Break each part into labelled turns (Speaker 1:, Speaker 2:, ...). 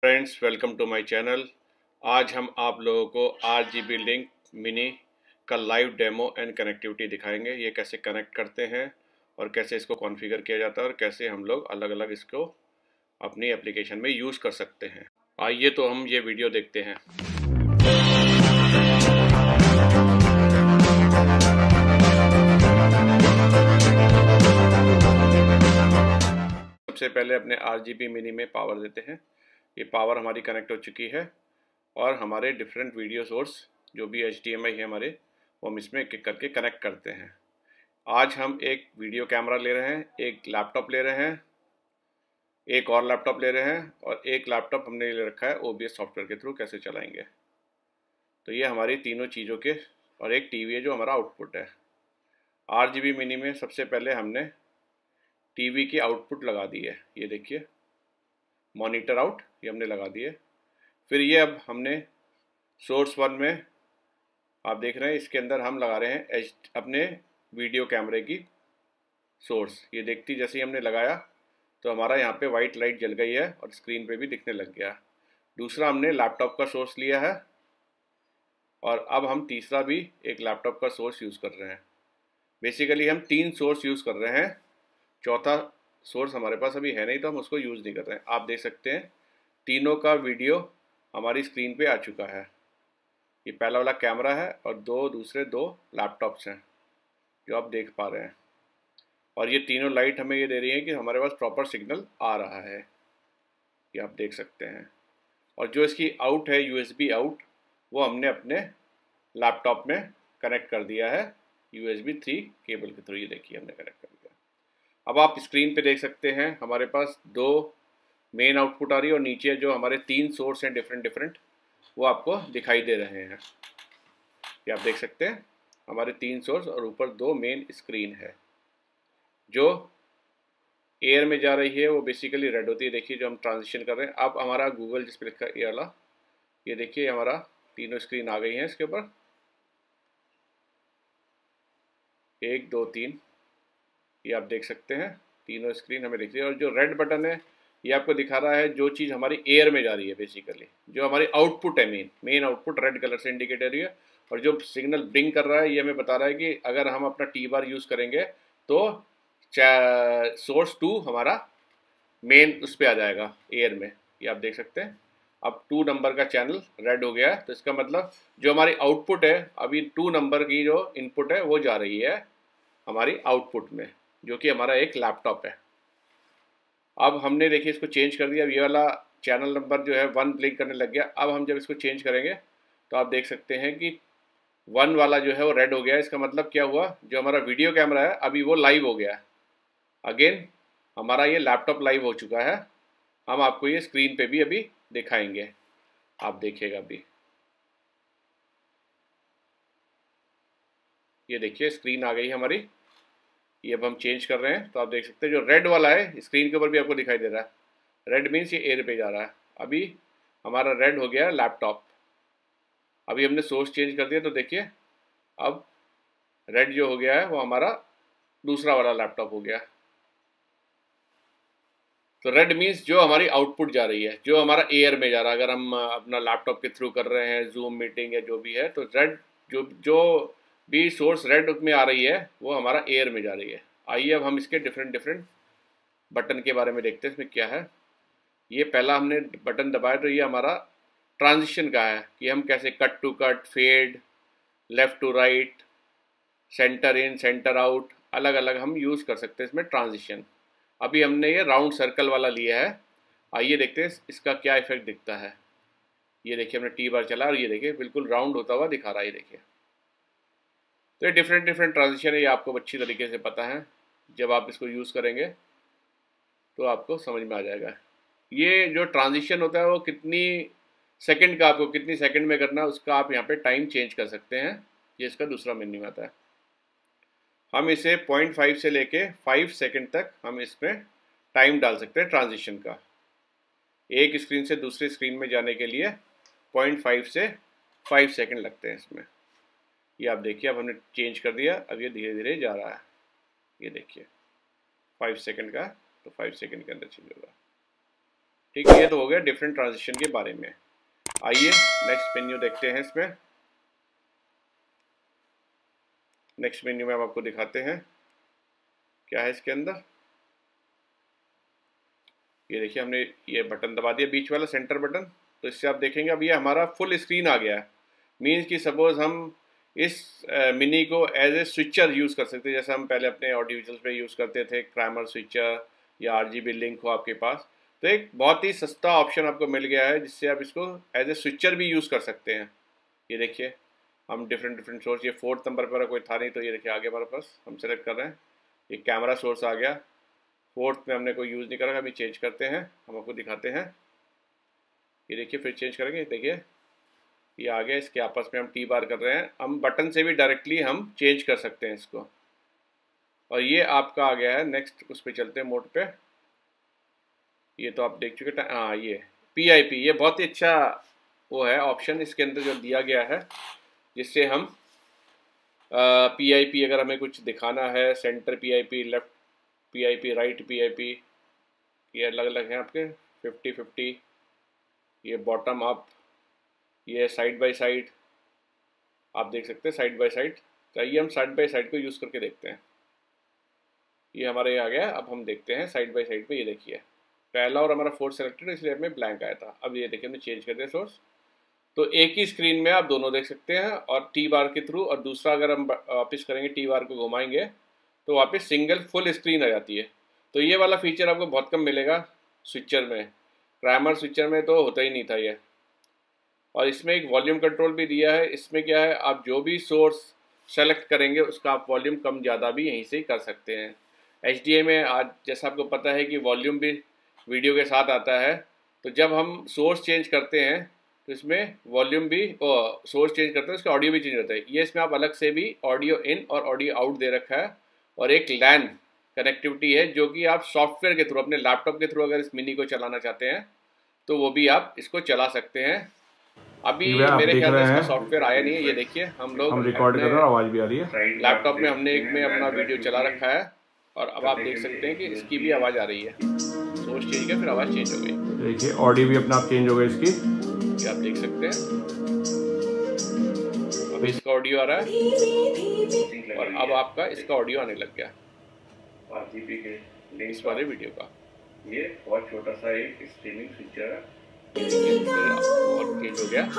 Speaker 1: Friends, welcome to my channel. आज हम आप लोगों को RGB लिंक मिनी का लाइव डेमो एंड कनेक्टिविटी दिखाएंगे। ये कैसे कनेक्ट करते हैं और कैसे इसको कॉन्फ़िगर किया जाता है और कैसे हम लोग अलग अलग इसको अपनी एप्लीकेशन में यूज़ कर सकते हैं। आइए तो हम ये वीडियो देखते हैं। सबसे पहले अपने RGB मिनी में पावर देते हैं। ये पावर हमारी कनेक्ट हो चुकी है और हमारे डिफरेंट वीडियो सोर्स जो भी HDMI है हमारे, वो हम इसमें एक एक करके कनेक्ट करते हैं। आज हम एक वीडियो कैमरा ले रहे हैं, एक लैपटॉप ले रहे हैं, एक और लैपटॉप ले रहे हैं और एक लैपटॉप हमने ले रखा है OBS सॉफ्टवेयर के थ्रू कैसे चलाएंगे। तो ये हमारी तीनों चीज़ों के और एक टीवी है जो हमारा आउटपुट है। RGB मिनी में सबसे पहले हमने टीवी की आउटपुट लगा दी है। ये देखिए, मॉनिटर आउट ये हमने लगा दिए। फिर ये अब हमने सोर्स 1 में आप देख रहे हैं, इसके अंदर हम लगा रहे हैं अपने वीडियो कैमरे की सोर्स। ये देखती जैसे ही हमने लगाया तो हमारा यहाँ पे वाइट लाइट जल गई है और स्क्रीन पे भी दिखने लग गया। दूसरा हमने लैपटॉप का सोर्स लिया है और अब हम तीसरा भी एक लैपटॉप का सोर्स यूज़ कर रहे हैं। बेसिकली हम 3 सोर्स यूज़ कर रहे हैं, चौथा सोर्स हमारे पास अभी है नहीं तो हम उसको यूज़ नहीं कर रहे हैं। आप देख सकते हैं तीनों का वीडियो हमारी स्क्रीन पे आ चुका है। ये पहला वाला कैमरा है और दूसरे दो लैपटॉप्स हैं जो आप देख पा रहे हैं। और ये तीनों लाइट हमें ये दे रही है कि हमारे पास प्रॉपर सिग्नल आ रहा है, ये आप देख सकते हैं। और जो इसकी आउट है USB आउट, वो हमने अपने लैपटॉप में कनेक्ट कर दिया है USB 3 केबल के थ्रू। ये देखिए हमने कनेक्ट कर दिया। अब आप स्क्रीन पे देख सकते हैं हमारे पास 2 मेन आउटपुट आ रही है और नीचे जो हमारे 3 सोर्स हैं डिफरेंट वो आपको दिखाई दे रहे हैं। ये आप देख सकते हैं हमारे 3 सोर्स और ऊपर 2 मेन स्क्रीन है। जो एयर में जा रही है वो बेसिकली रेड होती है। देखिए जो हम ट्रांजिशन कर रहे हैं, अब हमारा गूगल जिस पर लिखा है ये वाला, ये देखिए हमारा तीनों स्क्रीन आ गई हैं इसके ऊपर, 1 2 3। ये आप देख सकते हैं तीनों स्क्रीन हमें दिख रही है। और जो रेड बटन है ये आपको दिखा रहा है जो चीज़ हमारी एयर में जा रही है, बेसिकली जो हमारी आउटपुट है, मेन आउटपुट रेड कलर से इंडिकेट हो रही है। और जो सिग्नल ब्लिंक कर रहा है ये हमें बता रहा है कि अगर हम अपना टी बार यूज़ करेंगे तो सोर्स 2 हमारा मेन उस पर आ जाएगा एयर में। ये आप देख सकते हैं अब 2 नंबर का चैनल रेड हो गया है। तो इसका मतलब जो हमारी आउटपुट है, अभी 2 नंबर की जो इनपुट है वो जा रही है हमारी आउटपुट में, जो कि हमारा एक लैपटॉप है। अब हमने देखिए इसको चेंज कर दिया। अब ये वाला चैनल नंबर जो है 1 ब्लिंक करने लग गया। अब हम जब इसको चेंज करेंगे तो आप देख सकते हैं कि 1 वाला जो है वो रेड हो गया। इसका मतलब क्या हुआ, जो हमारा वीडियो कैमरा है अभी वो लाइव हो गया। अगेन हमारा ये लैपटॉप लाइव हो चुका है। हम आपको ये स्क्रीन पे भी अभी दिखाएंगे, आप देखिएगा अभी। ये देखिए स्क्रीन आ गई है हमारी। ये अब हम चेंज कर रहे हैं तो आप देख सकते हैं जो रेड वाला है स्क्रीन के ऊपर भी आपको दिखाई दे रहा है। रेड मीन्स ये एयर पे जा रहा है। अभी हमारा रेड हो गया लैपटॉप। अभी हमने सोर्स चेंज कर दिया तो देखिए अब रेड जो हो गया है वो हमारा दूसरा वाला लैपटॉप हो गया। तो रेड मीन्स जो हमारी आउटपुट जा रही है, जो हमारा एयर में जा रहा है। अगर हम अपना लैपटॉप के थ्रू कर रहे हैं, जूम मीटिंग या जो भी है, तो रेड जो भी सोर्स रेड में आ रही है वो हमारा एयर में जा रही है। आइए अब हम इसके डिफरेंट बटन के बारे में देखते हैं इसमें क्या है। ये पहला हमने बटन दबाया तो ये हमारा ट्रांजिशन का है कि हम कैसे cut to cut, fade, left to right, centre in, centre out, अलग अलग हम यूज़ कर सकते हैं इसमें ट्रांजिशन। अभी हमने ये राउंड सर्कल वाला लिया है। आइए देखते हैं इसका क्या इफेक्ट दिखता है। ये देखिए हमने टी बार चला और ये देखिए बिल्कुल राउंड होता हुआ दिखा रहा है। ये देखिए, तो ये डिफरेंट ट्रांजिशन है, ये आपको अच्छी तरीके से पता है। जब आप इसको यूज़ करेंगे तो आपको समझ में आ जाएगा। ये जो ट्रांजिशन होता है वो कितनी सेकंड का, आपको कितनी सेकंड में करना है उसका आप यहाँ पे टाइम चेंज कर सकते हैं। ये इसका दूसरा मेन्यू आता है। हम इसे 0.5 से लेके 5 सेकंड तक हम इसमें टाइम डाल सकते हैं ट्रांजिशन का। एक स्क्रीन से दूसरी स्क्रीन में जाने के लिए 0.5 से 5 सेकंड लगते हैं इसमें। ये आप देखिए अब हमने चेंज कर दिया, अब ये धीरे धीरे जा रहा है। ये देखिए 5 सेकंड का, तो 5 सेकंड के अंदर चेंज होगा। ठीक है, ये तो हो गया डिफरेंट ट्रांजिशन के बारे में। आइए नेक्स्ट मेन्यू देखते हैं। इसमें नेक्स्ट मेन्यू में हम आपको दिखाते हैं क्या है इसके अंदर। ये देखिए, हमने ये बटन दबा दिया, बीच वाला सेंटर बटन, तो इससे आप देखेंगे अब ये हमारा फुल स्क्रीन आ गया है। मीन्स कि सपोज हम इस मिनी को एज ए स्विचर यूज़ कर सकते हैं, जैसे हम पहले अपने ऑडियो विजुअल्स पे यूज़ करते थे, क्रैमर स्विचर या RGB लिंक हो आपके पास। तो एक बहुत ही सस्ता ऑप्शन आपको मिल गया है जिससे आप इसको एज ए स्विचर भी यूज़ कर सकते हैं। ये देखिए, हम डिफरेंट सोर्स, ये 4th नंबर पर कोई था नहीं, तो ये देखिए आगे हमारे पास हम सेलेक्ट कर रहे हैं, ये कैमरा सोर्स आ गया। 4th में हमने कोई यूज़ नहीं करा, अभी चेंज करते हैं, हम आपको दिखाते हैं। ये देखिए, फिर चेंज करेंगे, देखिए ये आ गया। इसके आपस में हम टी बार कर रहे हैं, हम बटन से भी डायरेक्टली हम चेंज कर सकते हैं इसको। और ये आपका आ गया है। नेक्स्ट उस पर चलते हैं मोड पे। ये तो आप देख चुके थे। हाँ, ये PIP, ये बहुत ही अच्छा वो है ऑप्शन इसके अंदर जो दिया गया है, जिससे हम PIP अगर हमें कुछ दिखाना है, centre PIP, left PIP, right PIP, ये अलग अलग हैं आपके 50-50, ये बॉटम अप, ये साइड बाय साइड, आप देख सकते हैं साइड बाय साइड। चाहिए हम साइड बाय साइड को यूज़ करके देखते हैं। ये हमारे आ गया। अब हम देखते हैं साइड बाय साइड पे। ये देखिए, पहला और हमारा 4th सेलेक्टेड, इसलिए हमें ब्लैंक आया था। अब ये देखिए, हमने चेंज कर दिया सोर्स, तो एक ही स्क्रीन में आप दोनों देख सकते हैं और टी बार के थ्रू। और दूसरा अगर हम वापस करेंगे, टी बार को घुमाएंगे, तो वापस सिंगल फुल स्क्रीन आ जाती है। तो ये वाला फीचर आपको बहुत कम मिलेगा स्विचर में, क्रैमर स्विचर में तो होता ही नहीं था ये। और इसमें एक वॉल्यूम कंट्रोल भी दिया है। इसमें क्या है, आप जो भी सोर्स सेलेक्ट करेंगे उसका आप वॉल्यूम कम ज़्यादा भी यहीं से ही कर सकते हैं। HDMI में आज जैसा आपको पता है कि वॉल्यूम भी वीडियो के साथ आता है, तो जब हम सोर्स चेंज करते हैं तो इसमें वॉल्यूम भी, सोर्स चेंज करते हैं उसका ऑडियो भी चेंज होता है। ये इसमें आप अलग से भी ऑडियो इन और ऑडियो आउट दे रखा है। और एक LAN कनेक्टिविटी है, जो कि आप सॉफ्टवेयर के थ्रू, अपने लैपटॉप के थ्रू अगर इस मिनी को चलाना चाहते हैं तो वो भी आप इसको चला सकते हैं। अभी मेरे ख्याल में इसका सॉफ्टवेयर आया नहीं है। ये देखिए, हम
Speaker 2: रिकॉर्ड कर रहे हैं, आवाज़ भी आ रही है।
Speaker 1: लैपटॉप में हमने एक में अपना वीडियो चला रखा है और अब आप देख सकते हैं कि इसकी भी आवाज़ आ रही है। सोर्स चेंज किया, फिर आवाज़ चेंज हो गई।
Speaker 2: देखिए, ऑडियो भी अपने आप चेंज हो गई इसकी,
Speaker 1: ये आप देख सकते हैं। अब इसका ऑडियो आ रहा है और अब आपका इसका ऑडियो आने लग गया
Speaker 3: RGB के
Speaker 1: इस वाले वीडियो का।
Speaker 3: ये बहुत छोटा सा एक स्ट्रीमिंग फीचर है।
Speaker 1: और चेंज हो गया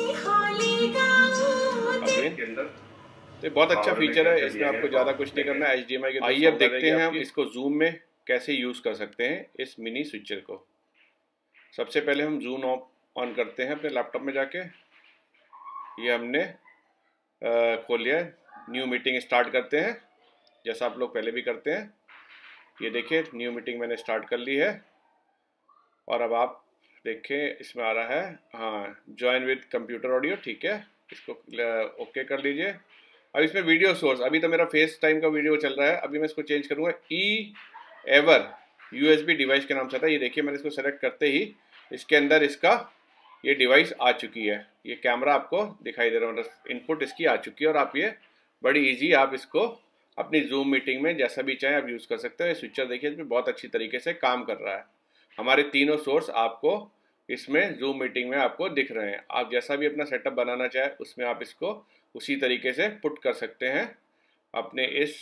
Speaker 3: के अंदर।
Speaker 1: तो बहुत अच्छा फीचर है, इसमें आपको ज़्यादा कुछ नहीं करना है HDMI के। आइए अब देखते हैं हम इसको जूम में कैसे यूज़ कर सकते हैं इस मिनी स्विचर को। सबसे पहले हम जूम ऑन करते हैं अपने लैपटॉप में जाके। ये हमने खोल लिया। न्यू मीटिंग स्टार्ट करते हैं, जैसा आप लोग पहले भी करते हैं। ये देखिए, न्यू मीटिंग मैंने स्टार्ट कर ली है। और अब आप देखें, इसमें आ रहा है हाँ, ज्वाइन विद कंप्यूटर ऑडियो, ठीक है, इसको ओके कर लीजिए। अब इसमें वीडियो सोर्स, अभी तो मेरा फेस टाइम का वीडियो चल रहा है, अभी मैं इसको चेंज करूँगा ever USB डिवाइस के नाम से था। ये देखिए, मैंने इसको सेलेक्ट करते ही इसके अंदर इसका ये डिवाइस आ चुकी है। ये कैमरा आपको दिखाई दे रहा है, मतलब इनपुट इसकी आ चुकी है। और आप ये बड़ी इजी आप इसको अपनी जूम मीटिंग में जैसा भी चाहें आप यूज़ कर सकते हैं। ये स्विचर देखिए, इसमें बहुत अच्छी तरीके से काम कर रहा है। हमारे तीनों सोर्स आपको इसमें जूम मीटिंग में आपको दिख रहे हैं। आप जैसा भी अपना सेटअप बनाना चाहे उसमें आप इसको उसी तरीके से पुट कर सकते हैं अपने इस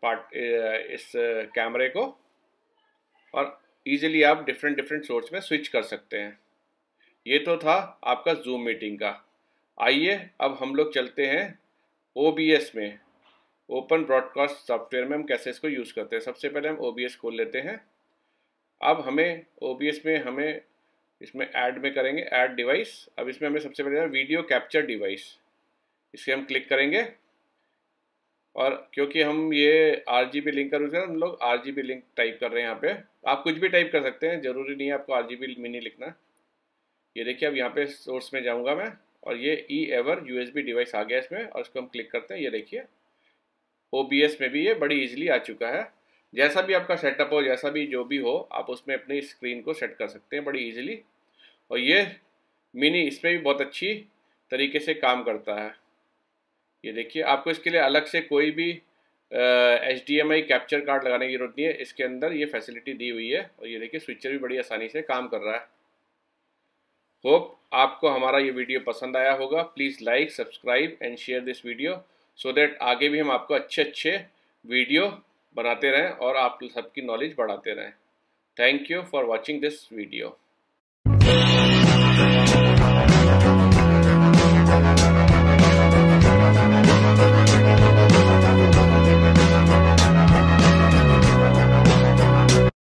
Speaker 1: कैमरे को, और इजीली आप डिफरेंट सोर्स में स्विच कर सकते हैं। ये तो था आपका जूम मीटिंग का। आइए अब हम लोग चलते हैं OBS में, ओपन ब्रॉडकास्ट सॉफ्टवेयर में हम कैसे इसको यूज़ करते हैं। सबसे पहले हम OBS खोल लेते हैं। अब हमें OBS में हमें इसमें ऐड में करेंगे ऐड डिवाइस। अब इसमें हमें सबसे पहले वीडियो कैप्चर डिवाइस, इसे हम क्लिक करेंगे। और क्योंकि हम ये RGB लिंक का यूज़ कर रहे हैं, हम लोग RGB लिंक टाइप कर रहे हैं। यहाँ पे आप कुछ भी टाइप कर सकते हैं, ज़रूरी नहीं है आपको RGB मिनी लिखना। ये देखिए, अब यहाँ पे सोर्स में जाऊँगा मैं और ये ever USB डिवाइस आ गया इसमें, और इसको हम क्लिक करते हैं। ये देखिए, OBS में भी ये बड़ी ईजिली आ चुका है। जैसा भी आपका सेटअप हो, जैसा भी जो भी हो, आप उसमें अपनी स्क्रीन को सेट कर सकते हैं बड़ी ईजिली। और ये मिनी इसमें भी बहुत अच्छी तरीके से काम करता है। ये देखिए, आपको इसके लिए अलग से कोई भी HDMI कैप्चर कार्ड लगाने की जरूरत नहीं है। इसके अंदर ये फैसिलिटी दी हुई है। और ये देखिए, स्विचर भी बड़ी आसानी से काम कर रहा है। होप आपको हमारा ये वीडियो पसंद आया होगा। Please like, subscribe and share this video so that आगे भी हम आपको अच्छे वीडियो बनाते रहें और आप सबकी नॉलेज बढ़ाते रहें। Thank you for watching this video.